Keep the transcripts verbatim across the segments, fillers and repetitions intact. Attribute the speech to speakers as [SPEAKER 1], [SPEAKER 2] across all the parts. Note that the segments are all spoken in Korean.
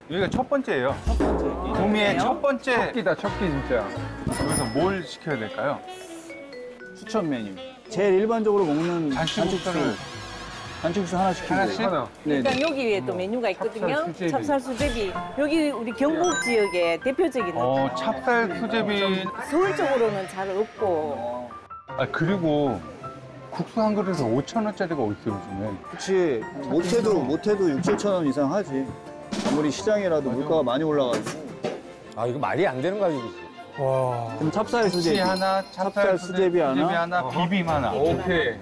[SPEAKER 1] 여기가 첫 번째예요.
[SPEAKER 2] 첫 번째.
[SPEAKER 1] 구미의 첫 번째.
[SPEAKER 3] 첫끼다, 첫끼 진짜.
[SPEAKER 1] 여기서 뭘 시켜야 될까요?
[SPEAKER 2] 추천 메뉴. 제일 일반적으로 먹는
[SPEAKER 1] 잔치국수를
[SPEAKER 2] 잔치국수 하나 시키고.
[SPEAKER 1] 하나씩?
[SPEAKER 3] 하나.
[SPEAKER 2] 네.
[SPEAKER 4] 일단 여기 위에 또 메뉴가 있거든요.
[SPEAKER 3] 찹쌀 수제비.
[SPEAKER 4] 찹쌀 수제비. 여기 우리 경북 지역의 대표적인
[SPEAKER 1] 어, 찹쌀 수제비.
[SPEAKER 4] 서울 쪽으로는 잘 없고.
[SPEAKER 1] 아, 그리고 국수 한 그릇에 오천 원짜리가 어딨어요, 요즘에.
[SPEAKER 2] 그렇지. 못해도 못해도 육, 칠천 원 이상 하지. 아무리 시장이라도 물가가 많이 올라가지고.
[SPEAKER 5] 아, 이거 말이 안 되는 가격이지.
[SPEAKER 3] 와.
[SPEAKER 2] 그럼 찹쌀
[SPEAKER 1] 수제비
[SPEAKER 2] 수제비
[SPEAKER 1] 하나, 찹쌀,
[SPEAKER 2] 찹쌀
[SPEAKER 1] 수제비,
[SPEAKER 2] 수제비 하나.
[SPEAKER 1] 수제비 하나, 비빔 하나.
[SPEAKER 3] 오케이.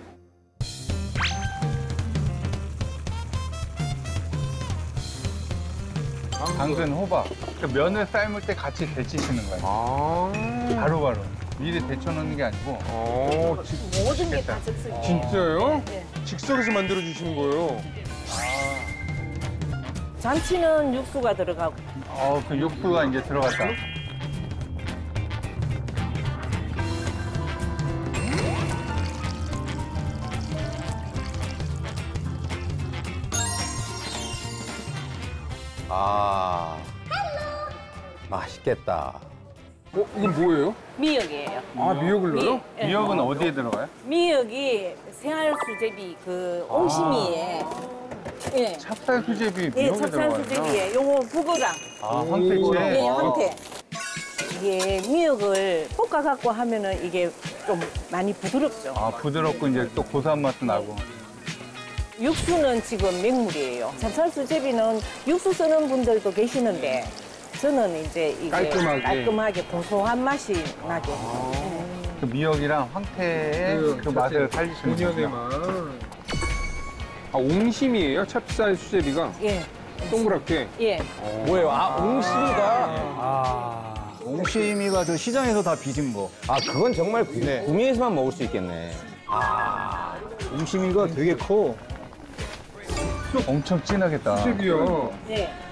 [SPEAKER 1] 당근, 호박. 그 면을 삶을 때 같이 데치시는 거예요.
[SPEAKER 3] 아.
[SPEAKER 1] 바로바로. 미리 데쳐놓는 게 아니고.
[SPEAKER 3] 어, 지,
[SPEAKER 4] 모든 게 다 즉석.
[SPEAKER 3] 진짜요?
[SPEAKER 4] 네.
[SPEAKER 3] 즉석에서 만들어 주시는 거예요?
[SPEAKER 4] 잔치는 육수가 들어가고.
[SPEAKER 1] 어, 그 육수가 이제 들어갔다.
[SPEAKER 5] 아. 맛있겠다.
[SPEAKER 3] 어, 이건 뭐예요?
[SPEAKER 4] 미역이에요.
[SPEAKER 3] 아, 미역을 넣어요?
[SPEAKER 4] 예.
[SPEAKER 1] 미역은 어디에 들어가요?
[SPEAKER 4] 미역이 생활 수제비 그 옹심이에. 예.
[SPEAKER 1] 찹쌀 수제비
[SPEAKER 4] 예,
[SPEAKER 1] 미역에
[SPEAKER 4] 찹쌀
[SPEAKER 1] 들어가요.
[SPEAKER 4] 수제비에 요거 북어랑.
[SPEAKER 1] 아,
[SPEAKER 4] 예,
[SPEAKER 1] 황태채.
[SPEAKER 4] 황태. 이게 미역을 볶아 갖고 하면은 이게 좀 많이 부드럽죠.
[SPEAKER 1] 아, 부드럽고 이제 또 고소한 맛도 나고.
[SPEAKER 4] 육수는 지금 맹물이에요. 찹쌀 수제비는 육수 쓰는 분들도 계시는데 저는 이제 이게
[SPEAKER 3] 깔끔하게.
[SPEAKER 4] 깔끔하게 고소한 맛이 나게.
[SPEAKER 1] 그 미역이랑 황태의 그, 맛을 살리시는
[SPEAKER 3] 본연의
[SPEAKER 1] 거죠.
[SPEAKER 3] 맛. 아, 옹심이에요? 찹쌀 수제비가?
[SPEAKER 4] 예,
[SPEAKER 3] 동그랗게?
[SPEAKER 4] 예.
[SPEAKER 5] 뭐예요? 아, 옹심이가?
[SPEAKER 2] 옹심이가 저 시장에서 다 빚은 거.
[SPEAKER 5] 아, 그건 정말 구,
[SPEAKER 2] 네.
[SPEAKER 5] 구미에서만 먹을 수 있겠네.
[SPEAKER 2] 옹심이가 되게 커.
[SPEAKER 1] 엄청 진하겠다.
[SPEAKER 3] 수제비요.
[SPEAKER 4] 네.